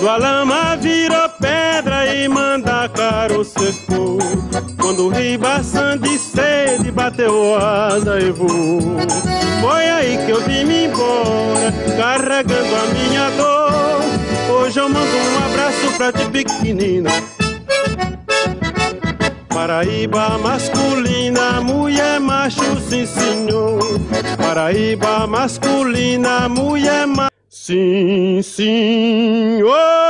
Quando a lama virou pedra e Mandacaru secou, quando o ribação de sede bateu asa e voou, foi aí que eu vim-me embora, carregando a minha dor. Hoje eu mando um abraço pra ti, pequenina. Paraíba masculina, mulher macho, sim senhor. Paraíba masculina, mulher macho, sim senhor.